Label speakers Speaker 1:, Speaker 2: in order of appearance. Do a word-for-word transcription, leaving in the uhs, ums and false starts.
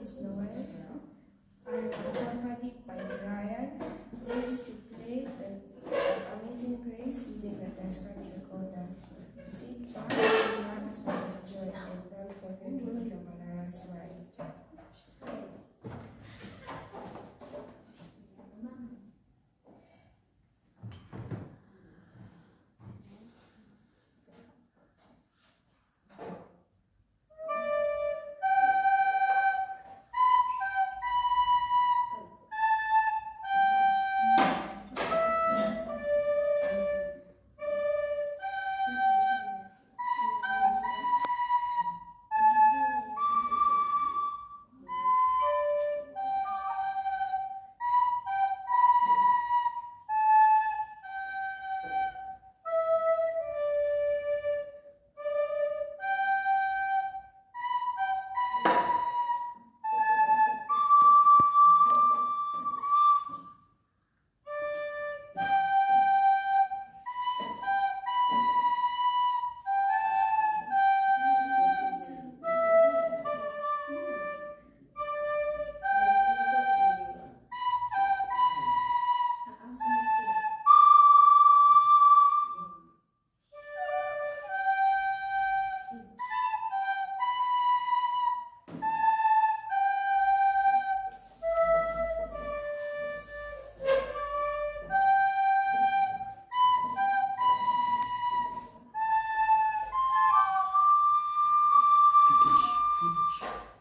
Speaker 1: is Noel. I am accompanied by Brian, ready to play the Amazing Grace using the descant recorder. Sit back, relax, and enjoy, and don't forget to put your bananas right.
Speaker 2: Finish, finish.